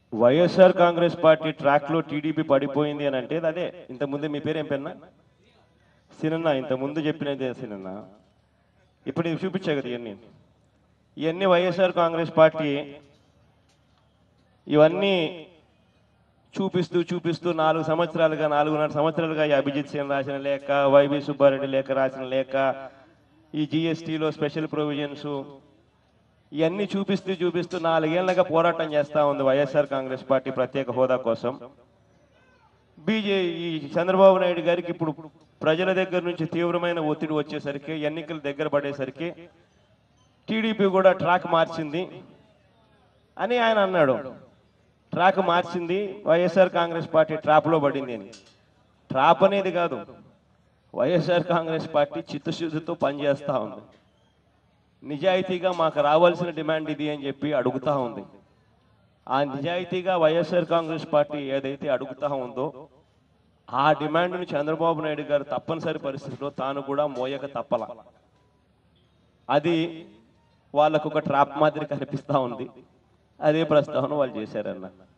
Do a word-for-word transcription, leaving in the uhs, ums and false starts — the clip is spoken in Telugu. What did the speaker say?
వైఎస్ఆర్ కాంగ్రెస్ పార్టీ ట్రాక్లో టీడీపీ పడిపోయింది అని అంటే అదే ఇంతకుముందే మీ పేరు ఏం పెన్నా సినన్న ఇంతకుముందు చెప్పినదే సినన్న ఇప్పుడు ఇది చూపించా కదా ఇవన్నీ ఇవన్నీ వైఎస్ఆర్ కాంగ్రెస్ పార్టీ ఇవన్నీ చూపిస్తూ చూపిస్తూ నాలుగు సంవత్సరాలుగా నాలుగున్నర సంవత్సరాలుగా ఈ అభిజిత్ సింగ్ రాసిన లేఖ వైవి సుబ్బారెడ్డి లేఖ రాసిన లేఖ ఈ జిఎస్టీలో స్పెషల్ ప్రొవిజన్స్ ఇవన్నీ చూపిస్తూ చూపిస్తూ నాలుగేళ్లుగా పోరాటం చేస్తూ ఉంది వైఎస్ఆర్ కాంగ్రెస్ పార్టీ ప్రత్యేక హోదా కోసం. బీజే ఈ చంద్రబాబు నాయుడు గారికి ఇప్పుడు ప్రజల దగ్గర నుంచి తీవ్రమైన ఒత్తిడి వచ్చేసరికి ఎన్నికలు దగ్గర పడేసరికి టీడీపీ కూడా ట్రాక్ మార్చింది అని ఆయన అన్నాడు. ట్రాక్ మార్చింది, వైఎస్ఆర్ కాంగ్రెస్ పార్టీ ట్రాప్లో పడింది అని. ట్రాప్ అనేది కాదు, వైఎస్ఆర్ కాంగ్రెస్ పార్టీ చిత్తశుద్ధితో పనిచేస్తూ ఉంది. నిజాయితీగా మాకు రావాల్సిన డిమాండ్ ఇది అని చెప్పి అడుగుతూ ఉంది. ఆ నిజాయితీగా వైఎస్ఆర్ కాంగ్రెస్ పార్టీ ఏదైతే అడుగుతూ ఉందో ఆ డిమాండ్ను చంద్రబాబు నాయుడు గారు తప్పనిసరి పరిస్థితిలో తాను కూడా మోయక తప్పల. అది వాళ్ళకు ఒక ట్రాప్ మాదిరి కనిపిస్తూ ఉంది. అదే ప్రస్తావన వాళ్ళు చేశారన్న.